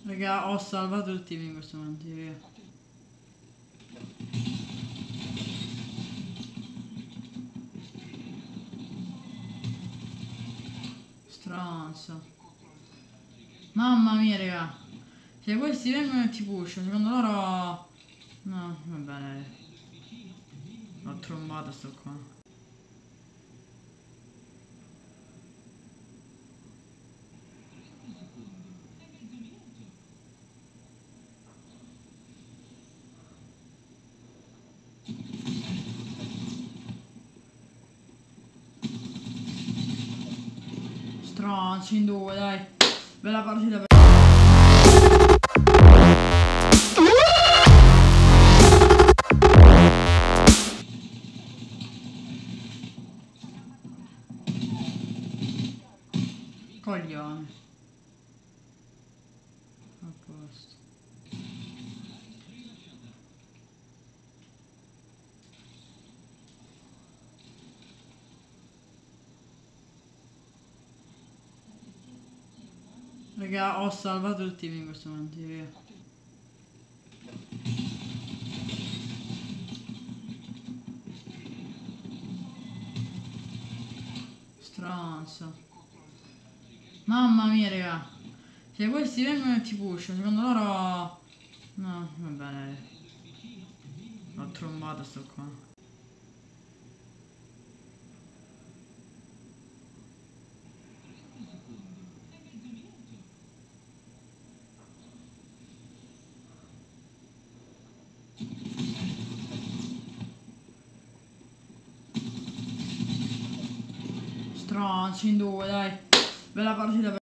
Raga, ho salvato il team in questo momento, raga. Stronzo. Mamma mia, raga. Se questi vengono e ti push, secondo loro... No, va bene. L'ho trombato sto qua. Stronzo in due, dai. Bella partita. Coglione. A posto. Raga, ho salvato il team in questo momento, raga. Stronzo. Mamma mia, raga. Se questi vengono e ti push, secondo loro... No, va bene. L'ho trombato sto qua. Stronzo in due, dai. Bella partita.